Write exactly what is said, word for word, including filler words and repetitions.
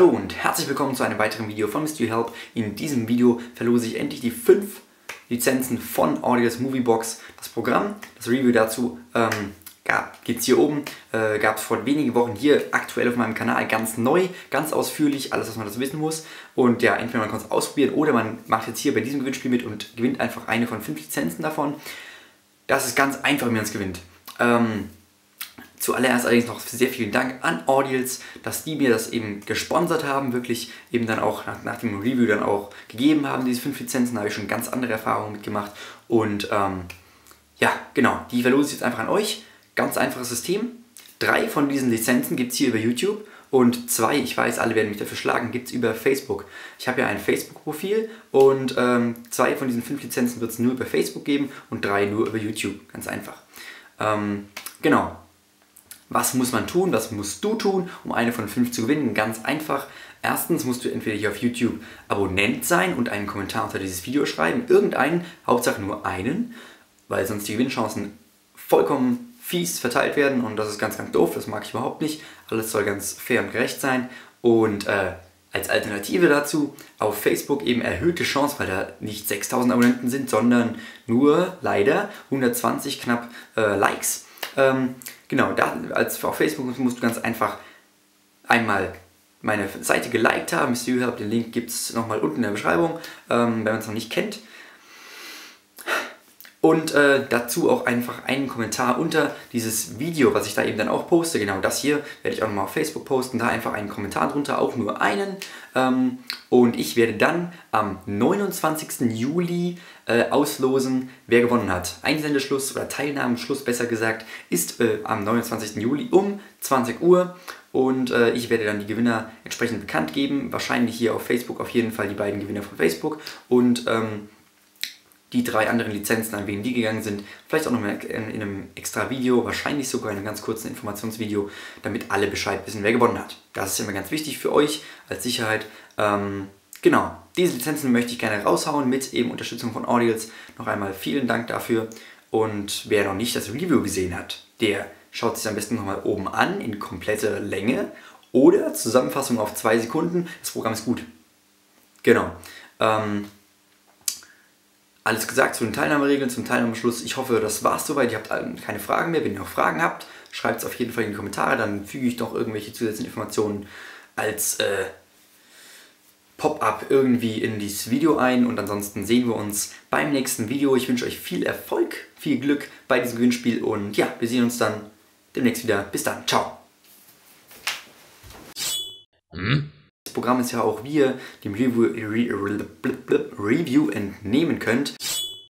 Hallo und herzlich willkommen zu einem weiteren Video von Mystery Help. In diesem Video verlose ich endlich die fünf Lizenzen von Audios Moviebox. Das Programm, das Review dazu ähm, gibt es hier oben, äh, gab es vor wenigen Wochen hier aktuell auf meinem Kanal ganz neu, ganz ausführlich, alles was man dazu wissen muss. Und ja, entweder man kann es ausprobieren oder man macht jetzt hier bei diesem Gewinnspiel mit und gewinnt einfach eine von fünf Lizenzen davon. Das ist ganz einfach, wie man es gewinnt. Ähm, Zuallererst allerdings noch sehr vielen Dank an Audials, dass die mir das eben gesponsert haben, wirklich eben dann auch nach, nach dem Review dann auch gegeben haben, diese fünf Lizenzen. Da habe ich schon ganz andere Erfahrungen mitgemacht und ähm, ja, genau, die verlose ich jetzt einfach an euch. Ganz einfaches System. Drei von diesen Lizenzen gibt es hier über YouTube und zwei, ich weiß, alle werden mich dafür schlagen, gibt es über Facebook. Ich habe ja ein Facebook-Profil und ähm, zwei von diesen fünf Lizenzen wird es nur über Facebook geben und drei nur über YouTube, ganz einfach. Ähm, genau. Was muss man tun? Was musst du tun, um eine von fünf zu gewinnen? Ganz einfach. Erstens musst du entweder hier auf YouTube Abonnent sein und einen Kommentar unter dieses Video schreiben. Irgendeinen, Hauptsache nur einen, weil sonst die Gewinnchancen vollkommen fies verteilt werden und das ist ganz, ganz doof. Das mag ich überhaupt nicht. Alles soll ganz fair und gerecht sein. Und äh, als Alternative dazu auf Facebook eben erhöhte Chance, weil da nicht sechstausend Abonnenten sind, sondern nur leider hundertzwanzig knapp äh, Likes. Ähm, genau, da, als auf Facebook musst du ganz einfach einmal meine Seite geliked haben. Mystery Help, den Link gibt es nochmal unten in der Beschreibung, ähm, wenn man es noch nicht kennt. Und äh, dazu auch einfach einen Kommentar unter dieses Video, was ich da eben dann auch poste. Genau das hier werde ich auch nochmal auf Facebook posten. Da einfach einen Kommentar drunter, auch nur einen. Ähm, und ich werde dann am neunundzwanzigsten Juli äh, auslosen, wer gewonnen hat. Einsendeschluss oder Teilnahmeschluss besser gesagt ist äh, am neunundzwanzigsten Juli um zwanzig Uhr. Und äh, ich werde dann die Gewinner entsprechend bekannt geben. Wahrscheinlich hier auf Facebook auf jeden Fall die beiden Gewinner von Facebook. Und ähm, die drei anderen Lizenzen, an wen die gegangen sind, vielleicht auch noch mal in einem extra Video, wahrscheinlich sogar in einem ganz kurzen Informationsvideo, damit alle Bescheid wissen, wer gewonnen hat. Das ist immer ganz wichtig für euch als Sicherheit. Ähm, genau, diese Lizenzen möchte ich gerne raushauen mit eben Unterstützung von Audials. Noch einmal vielen Dank dafür und wer noch nicht das Review gesehen hat, der schaut sich am besten nochmal oben an in kompletter Länge oder Zusammenfassung auf zwei Sekunden. Das Programm ist gut. Genau. Ähm, Alles gesagt zu den Teilnahmeregeln, zum Teilnahmeschluss. Ich hoffe, das war's soweit. Ihr habt keine Fragen mehr. Wenn ihr noch Fragen habt, schreibt es auf jeden Fall in die Kommentare. Dann füge ich noch irgendwelche zusätzlichen Informationen als äh, Pop-up irgendwie in dieses Video ein. Und ansonsten sehen wir uns beim nächsten Video. Ich wünsche euch viel Erfolg, viel Glück bei diesem Gewinnspiel. Und ja, wir sehen uns dann demnächst wieder. Bis dann. Ciao. Hm? Das Programm ist ja auch, wie ihr dem Review, Review entnehmen könnt.